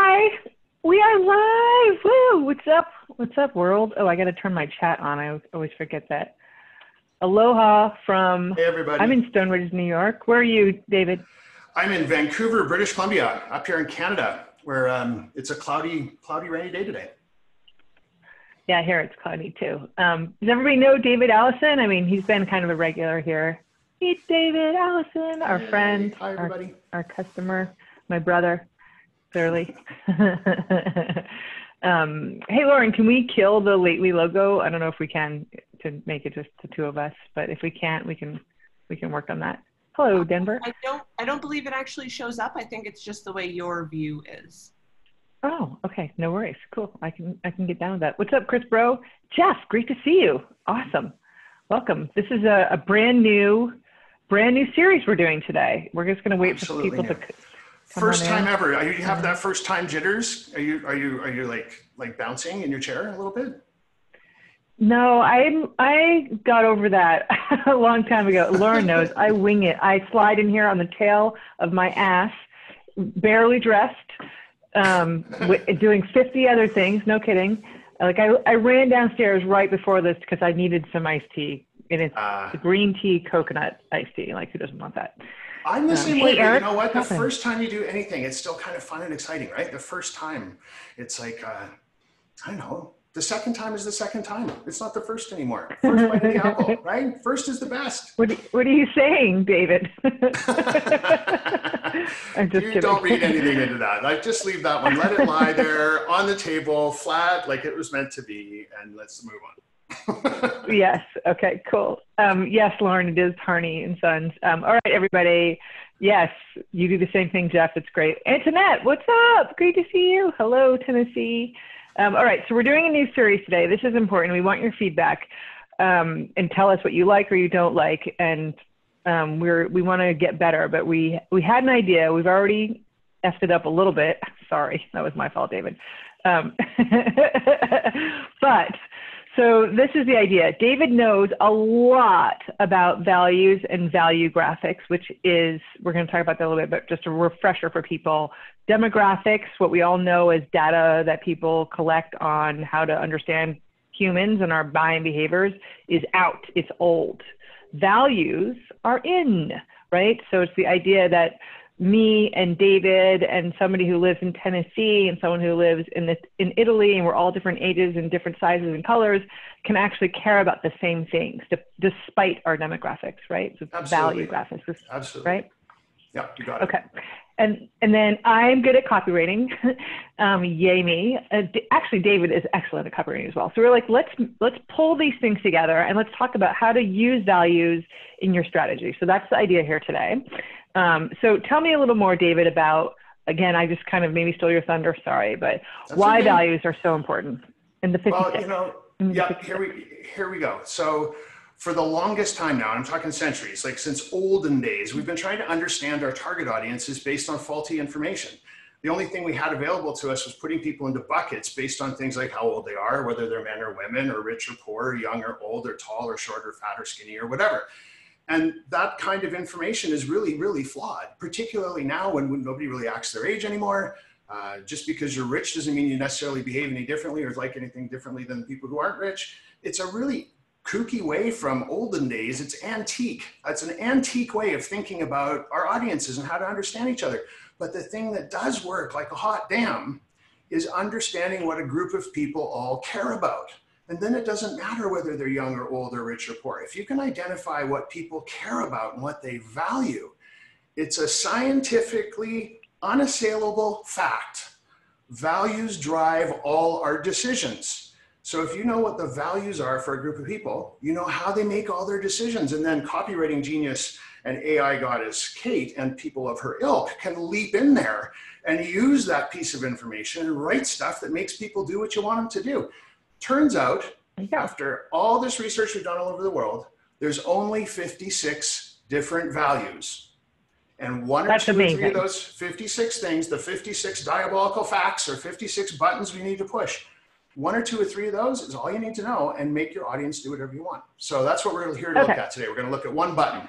Hi, we are live. Woo! What's up? What's up, world? Oh, I got to turn my chat on. I always forget that. Aloha from. Hey, everybody. I'm in Stone Ridge, New York. Where are you, David? I'm in Vancouver, British Columbia, up here in Canada, where it's a cloudy, rainy day today. Yeah, here it's cloudy too. Does everybody know David Allison? I mean, he's been kind of a regular here. Meet David Allison, our friend, hi, everybody. Our customer, my brother, clearly. Hey, Lauren, can we kill the Lately logo? I don't know if we can to make it just the two of us, but if we can't, we can work on that. Hello, Denver. I don't believe it actually shows up. I think it's just the way your view is. Oh, okay. No worries. Cool. I can get down with that. What's up, Chris Bro? Jeff, great to see you. Awesome. Welcome. This is a brand new series we're doing today. We're just going to wait for people to come First time ever. Are you have that first time jitters? Are you like bouncing in your chair a little bit? No, I got over that a long time ago. Lauren knows. I wing it. I slide in here on the tail of my ass, barely dressed, doing 50 other things. No kidding. Like I ran downstairs right before this because I needed some iced tea, and it's the green tea coconut iced tea. Like, who doesn't want that? I'm the same way, Eric, you know what? The first time you do anything, it's still kind of fun and exciting, right? The first time, it's like, I don't know. The second time is the second time. It's not the first anymore. First bite of the apple, right? First is the best. What are you saying, David? I'm just you kidding. Don't read anything into that. Like, just leave that one. Let it lie there on the table, flat, like it was meant to be, and let's move on. Yes. Okay, cool. Yes, Lauren, it is Harney and Sons. All right, everybody. Yes, you do the same thing, Jeff. It's great. Antoinette, what's up? Great to see you. Hello, Tennessee. All right, so we're doing a new series today. This is important. We want your feedback and tell us what you like or you don't like. And we want to get better, but we had an idea. We've already effed it up a little bit. Sorry, that was my fault, David. But so this is the idea. David knows a lot about values and value graphics, which is, we're going to talk about that a little bit, but just a refresher for people. Demographics, what we all know is data that people collect on how to understand humans and our buying behaviors, is out. It's old. Values are in, right? So it's the idea that me and David and somebody who lives in Tennessee and someone who lives in Italy, and we're all different ages and different sizes and colors, can actually care about the same things despite our demographics, right? So Absolutely. Value graphics, Absolutely. Right? Yeah, you got it. Okay. And then I'm good at copywriting. Yay me. Actually, David is excellent at copywriting as well. So we're like, let's pull these things together and let's talk about how to use values in your strategy. So that's the idea here today. So tell me a little more, David, about, again, I just kind of maybe stole your thunder, sorry, but that's why okay. Values are so important in the 56. Well, you know, yeah, here we go. So for the longest time now, and I'm talking centuries, like since olden days, we've been trying to understand our target audiences based on faulty information. The only thing we had available to us was putting people into buckets based on things like how old they are, whether they're men or women, or rich or poor, or young or old, or tall or short, or fat or skinny, or whatever. And that kind of information is really, really flawed, particularly now when nobody really acts their age anymore. Just because you're rich doesn't mean you necessarily behave any differently or like anything differently than the people who aren't rich. It's a really kooky way from olden days. It's antique. It's an antique way of thinking about our audiences and how to understand each other. But the thing that does work like a hot damn is understanding what a group of people all care about. And then it doesn't matter whether they're young or old or rich or poor. If you can identify what people care about and what they value, it's a scientifically unassailable fact. Values drive all our decisions. So if you know what the values are for a group of people, you know how they make all their decisions. And then copywriting genius and AI goddess Kate and people of her ilk can leap in there and use that piece of information and write stuff that makes people do what you want them to do. Turns out, after all this research we've done all over the world, there's only 56 different values. And one or two or three of those 56 things, the 56 diabolical facts or 56 buttons we need to push, one or two or three of those is all you need to know and make your audience do whatever you want. So that's what we're here to look at today. We're going to look at one button.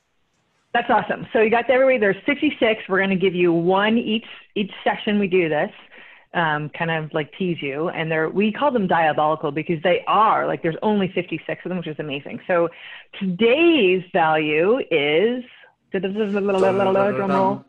That's awesome. So you got everybody, there's 66. We're going to give you one each session we do this. kind of like tease you. And we call them diabolical because they are like, there's only 56 of them, which is amazing. So today's value is, drum roll.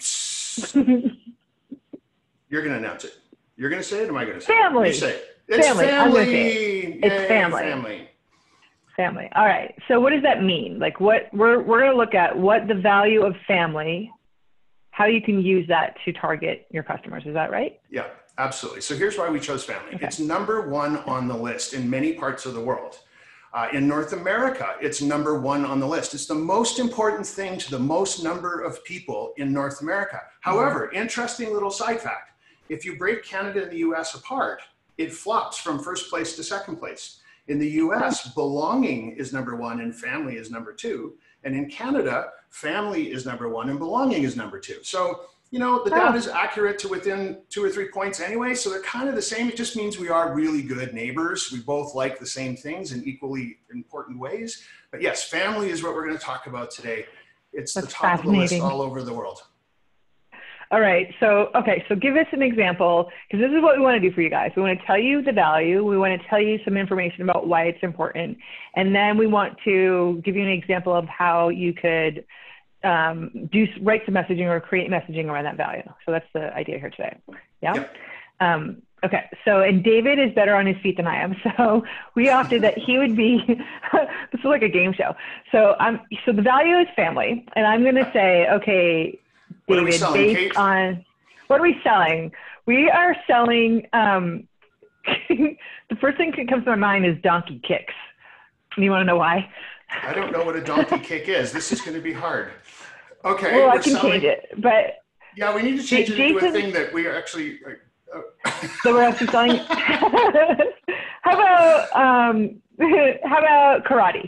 You're going to announce it. You're going to say it, or am I going to say family. it? You say it. It's family. It's family. Family. All right. So what does that mean? Like what we're going to look at what the value of family, how you can use that to target your customers. Is that right? Yeah, absolutely. So here's why we chose family. Okay. It's number one on the list in many parts of the world. In North America, it's number one on the list. It's the most important thing to the most number of people in North America. However, interesting little side fact. If you break Canada and the US apart, it flops from first place to second place. In the US, belonging is number one and family is number two. And in Canada, family is number one and belonging is number two. So, you know, the data is accurate to within 2 or 3 points anyway. So they're kind of the same. It just means we are really good neighbors. We both like the same things in equally important ways. But yes, family is what we're going to talk about today. It's the top of the list all over the world. All right. So, okay. So give us an example, because this is what we want to do for you guys. We want to tell you the value. We want to tell you some information about why it's important. And then we want to give you an example of how you could write some messaging or create messaging around that value. So that's the idea here today. Yeah. Yep. Okay. So, and David is better on his feet than I am. So we opted that he would be, this is like a game show. So so the value is family. And I'm going to say, okay, David, based on what are we selling? We are selling, the first thing that comes to my mind is donkey kicks. You want to know why? I don't know what a donkey kick is. This is going to be hard. Okay. Well, I can change it, but yeah, we need to change it into a thing that we are actually. So we're actually selling. How about karate?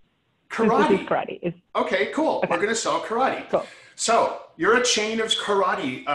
Karate. Okay, cool. Okay. We're going to sell karate. Cool. So you're a chain of karate.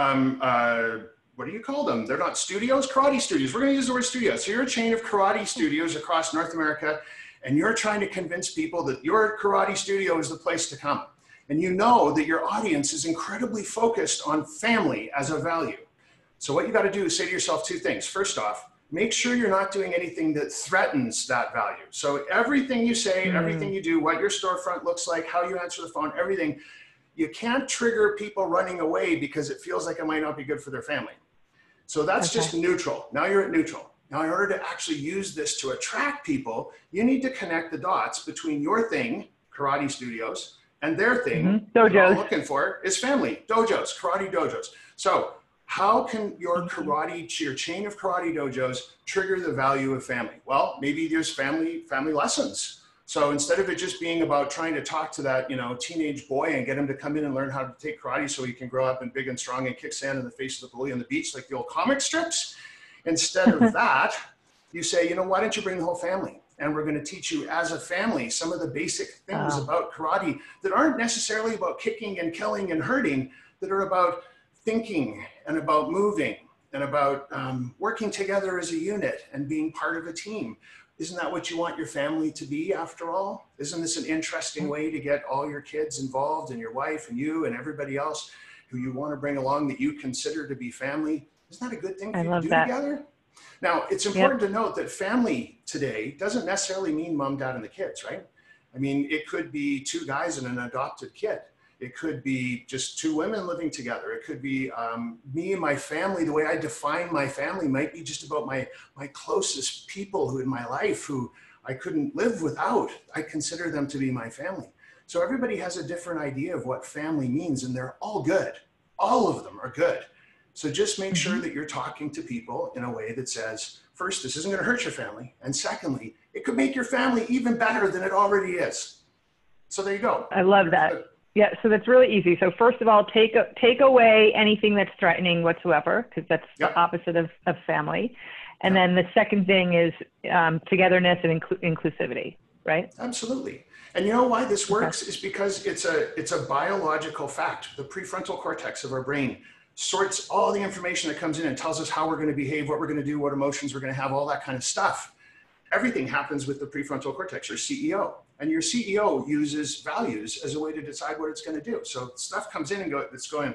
What do you call them? They're not studios, karate studios. We're going to use the word studio. So you're a chain of karate studios across North America, and you're trying to convince people that your karate studio is the place to come. And you know that your audience is incredibly focused on family as a value. So what you got to do is say to yourself two things. First off, make sure you're not doing anything that threatens that value. So everything you say, everything you do, what your storefront looks like, how you answer the phone, everything, you can't trigger people running away because it feels like it might not be good for their family. So that's just neutral. Now you're at neutral. Now, in order to actually use this to attract people, you need to connect the dots between your thing, karate studios, and their thing, dojos. What I'm looking for is family, dojos, karate dojos. So how can your your chain of karate dojos trigger the value of family? Well, maybe there's family lessons. So instead of it just being about trying to talk to that, teenage boy and get him to come in and learn how to take karate so he can grow up and big and strong and kick sand in the face of the bully on the beach like the old comic strips, instead of that, you say, why don't you bring the whole family? And we're going to teach you as a family some of the basic things about karate that aren't necessarily about kicking and killing and hurting, that are about thinking and about moving and about working together as a unit and being part of a team. Isn't that what you want your family to be after all? Isn't this an interesting way to get all your kids involved and your wife and you and everybody else who you want to bring along that you consider to be family? Isn't that a good thing for you to do together? Now, it's important to note that family today doesn't necessarily mean mom, dad, and the kids, right? I mean, it could be two guys and an adopted kid. It could be just two women living together. It could be me and my family. The way I define my family might be just about my closest people who in my life who I couldn't live without. I consider them to be my family. So everybody has a different idea of what family means, and they're all good. All of them are good. So just make sure that you're talking to people in a way that says, first, this isn't going to hurt your family. And secondly, it could make your family even better than it already is. So there you go. I love that. Yeah, so that's really easy. So first of all, take away anything that's threatening whatsoever, because that's the opposite of family. And then the second thing is togetherness and inclusivity, right? Absolutely. And you know why this works is because it's a biological fact. The prefrontal cortex of our brain sorts all the information that comes in and tells us how we're going to behave, what we're going to do, what emotions we're going to have, all that kind of stuff. Everything happens with the prefrontal cortex, your CEO. And your CEO uses values as a way to decide what it's going to do. So stuff comes in and it's going,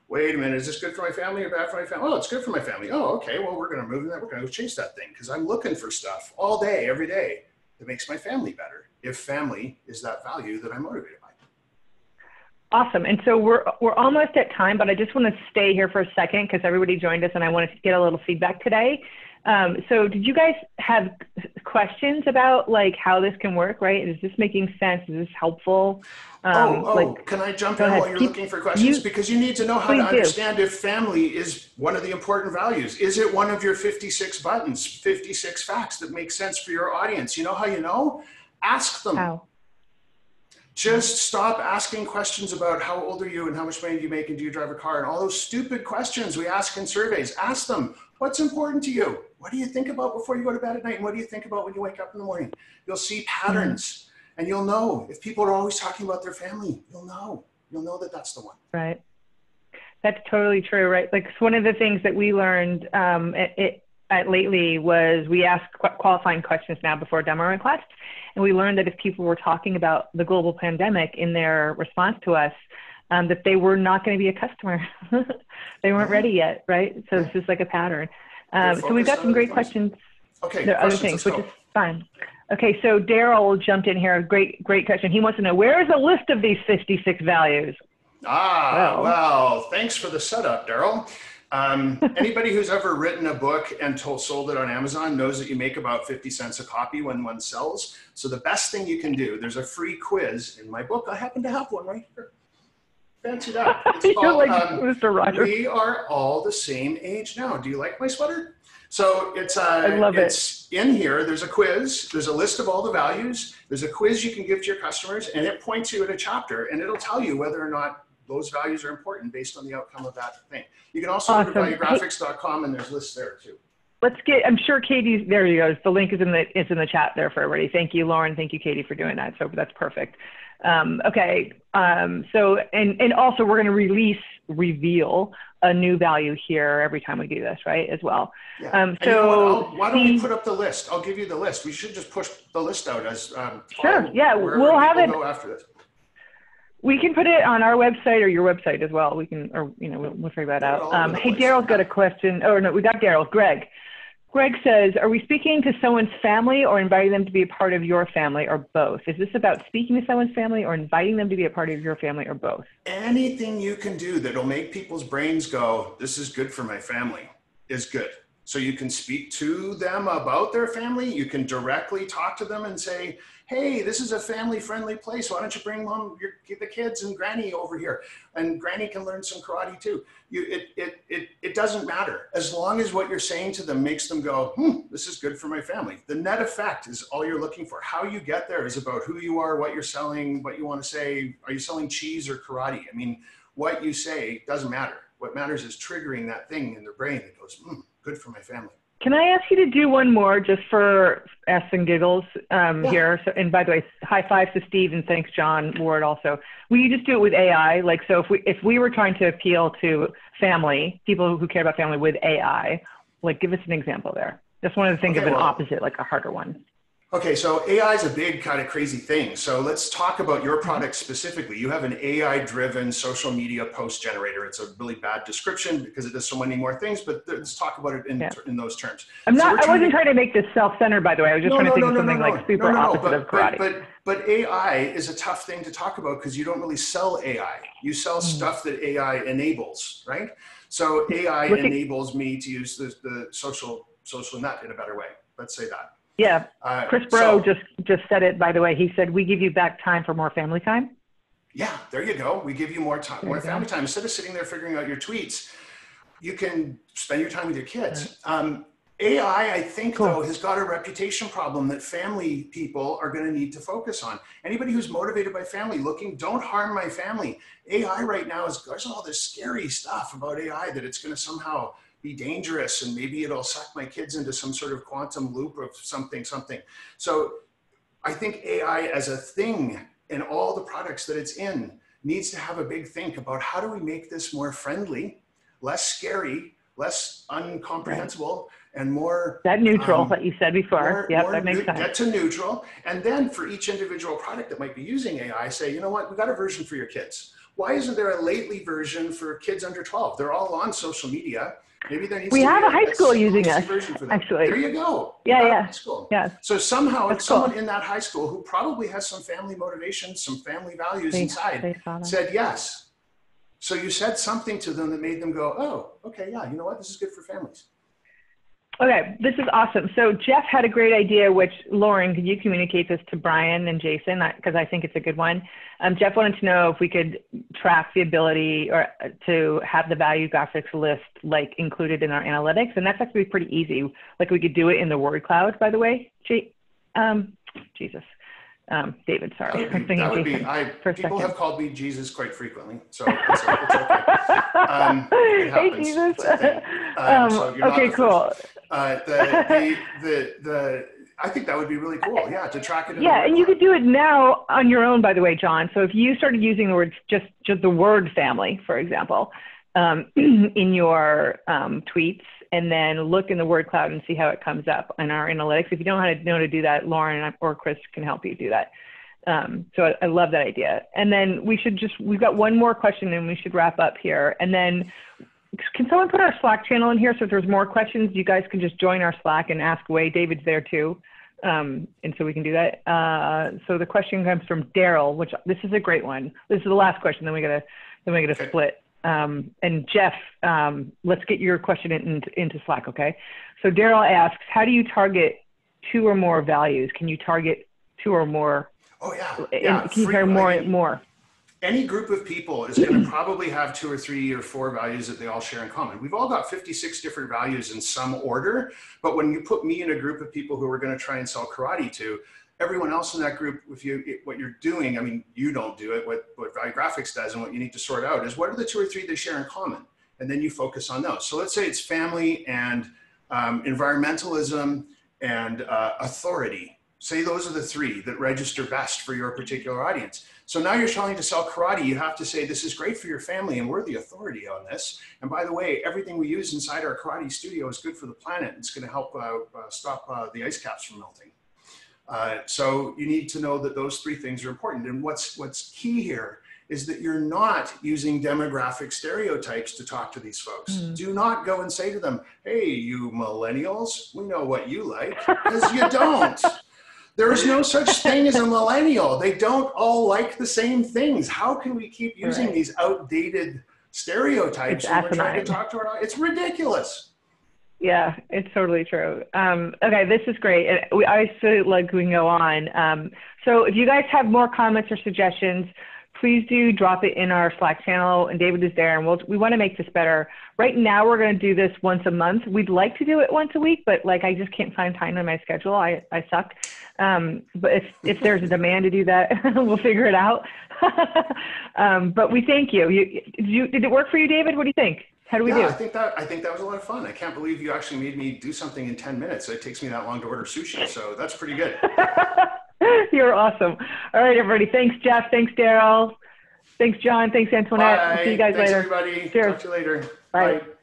wait a minute, is this good for my family or bad for my family? Oh, it's good for my family. Oh, okay, well, we're going to move in that. We're going to change that thing because I'm looking for stuff all day, every day that makes my family better. If family is that value that I'm motivated by. Awesome. And so we're almost at time, but I just want to stay here for a second because everybody joined us and I wanted to get a little feedback today. So did you guys have questions about like how this can work, right? Is this making sense? Is this helpful? Can I jump in while you're looking for questions? Because you need to know how to understand if family is one of the important values. Is it one of your 56 buttons, 56 facts that make sense for your audience? You know how you know? Ask them. How? Just stop asking questions about how old are you and how much money do you make and do you drive a car and all those stupid questions we ask in surveys. Ask them, what's important to you? What do you think about before you go to bed at night? And what do you think about when you wake up in the morning? You'll see patterns and you'll know. If people are always talking about their family, you'll know that that's the one. Right. That's totally true, right? Like one of the things that we learned lately was we ask qualifying questions now before demo requests. And we learned that if people were talking about the global pandemic in their response to us, that they were not going to be a customer. They weren't ready yet, right? So it's just like a pattern. So we've got some great questions. Okay, there are other things, which is fine. Okay, so Daryl jumped in here. Great question. He wants to know, where is a list of these 56 values? Well, thanks for the setup, Daryl. Anybody who's ever written a book and sold it on Amazon knows that you make about 50 cents a copy when one sells. So the best thing you can do, there's a free quiz in my book. I happen to have one right here. Fancy that. It's called, like Mr. Rogers. We Are All the Same Age Now. Do you like my sweater? So I love it's in here. There's a quiz. There's a list of all the values. There's a quiz you can give to your customers, and it points you at a chapter, and it'll tell you whether or not those values are important based on the outcome of that thing. You can also go to valuegraphics.com and there's lists there too. I'm sure Katie's, there you go. The link is in the chat there for everybody. Thank you, Lauren. Thank you, Katie, for doing that. So that's perfect. Okay. So, and also we're going to reveal a new value here every time we do this, right? As well. Yeah. So you know why don't we put up the list? I'll give you the list. We should just push the list out as, sure. Yeah. We'll have it. Go after this. We can put it on our website or your website as well. We can, or, you know, we'll figure that out. Hey, Daryl's got a question. Oh, no, we got Daryl. Greg says, are we speaking to someone's family or inviting them to be a part of your family or both? Is this about speaking to someone's family or inviting them to be a part of your family or both? Anything you can do that'll make people's brains go, this is good for my family is good. So you can speak to them about their family. You can directly talk to them and say, hey, this is a family-friendly place. Why don't you bring the kids and Granny over here? And Granny can learn some karate too. It doesn't matter. As long as what you're saying to them makes them go, this is good for my family. The net effect is all you're looking for. How you get there is about who you are, what you're selling, what you want to say. Are you selling cheese or karate? I mean, what you say doesn't matter. What matters is triggering that thing in their brain that goes, good for my family. Can I ask you to do one more just for S and giggles here? So, and by the way, high fives to Steve and thanks John Ward also. Will you just do it with AI? Like, so if we were trying to appeal to family, people who care about family with AI, like give us an example there. Just wanted to think of an opposite, like a harder one. Okay, so AI is a big kind of crazy thing. So let's talk about your product specifically. You have an AI-driven social media post generator. It's a really bad description because it does so many more things, but let's talk about it in those terms. I wasn't trying to make this self-centered, by the way. I was just trying to think of something like super opposite of karate. But AI is a tough thing to talk about because you don't really sell AI. You sell stuff that AI enables, right? So AI enables me to use the social net in a better way. Let's say that. Yeah, Chris Bro just said it, by the way. He said, we give you back time for more family time. Yeah, there you go. We give you more time, more family time. Instead of sitting there figuring out your tweets, you can spend your time with your kids. AI, I think, though, has got a reputation problem that family people are going to need to focus on. Anybody who's motivated by family don't harm my family. AI right now there's all this scary stuff about AI that it's going to somehow be dangerous and maybe it'll suck my kids into some sort of quantum loop of something. So I think AI as a thing in all the products that it's in needs to have a big think about how do we make this more friendly, less scary, less incomprehensible, and more that neutral that you said before. Yeah, that makes sense. Get to neutral. And then for each individual product that might be using AI, say, you know what, we got a version for your kids. Why isn't there a lately version for kids under 12? They're all on social media. Maybe there needs we to have be a high school using us, version for them. actually. There you go. Yeah. High school. Yeah. So somehow That's someone cool. in that high school who probably has some family motivation, some family values inside said yes. So you said something to them that made them go, oh, okay, yeah, you know what? This is good for families. Okay, this is awesome. So Jeff had a great idea, which Lauren, could you communicate this to Brian and Jason? Because I think it's a good one. Jeff wanted to know if we could track the ability or to have the value graphics list like included in our analytics. And that's actually pretty easy. Like we could do it in the word cloud, by the way. David, sorry. People have called me Jesus quite frequently, so it's okay. It hey, happens. Jesus. So okay, cool. I think that would be really cool, yeah, to track it. Yeah, and you could do it now on your own, by the way, John. So if you started using the word, just the word family, for example, in your tweets, and then look in the word cloud and see how it comes up in our analytics. If you don't know how to do that, Lauren or Chris can help you do that. So I love that idea. And then we've got one more question and we should wrap up here. And then can someone put our Slack channel in here? So if there's more questions, you guys can just join our Slack and ask away. David's there too. And so we can do that. So the question comes from Daryl, which this is a great one. This is the last question. Then we gotta split. And Jeff, let's get your question into Slack, okay? So Daryl asks, how do you target 2 or more values? Can you target 2 or more? Oh yeah. Can you target more? Any group of people is going to probably have 2 or 3 or 4 values that they all share in common. We've all got 56 different values in some order, but when you put me in a group of people who are going to try and sell karate to, everyone else in that group, what you're doing, I mean, you don't do it, what Value Graphics does and what you need to sort out is what are the 2 or 3 they share in common? And then you focus on those. So let's say it's family and environmentalism and authority. Say those are the 3 that register best for your particular audience. So now you're trying to sell karate, you have to say, this is great for your family and we're the authority on this. And by the way, everything we use inside our karate studio is good for the planet. It's going to help stop the ice caps from melting. So you need to know that those 3 things are important. And what's key here is that you're not using demographic stereotypes to talk to these folks. Do not go and say to them, hey, you millennials, we know what you like, because you don't. There is no such thing as a millennial. They don't all like the same things. How can we keep using these outdated stereotypes when we're trying to talk to our audience? It's ridiculous. Yeah, it's totally true. Okay, this is great. I so like we can go on. So if you guys have more comments or suggestions, please do drop it in our Slack channel, and David is there, and we want to make this better. Right now, we're going to do this once a month. We'd like to do it once a week, but like I just can't find time in my schedule. I suck. But if there's a demand to do that, we'll figure it out. But we thank you. Did it work for you, David? What do you think? How do we do? I think that was a lot of fun. I can't believe you actually made me do something in 10 minutes. It takes me that long to order sushi, so that's pretty good. You're awesome. All right, everybody. Thanks, Jeff. Thanks, Daryl. Thanks, John. Thanks, Antoinette. Bye. See you guys later. Thanks, everybody. Cheers. Talk to you later. Bye. Bye.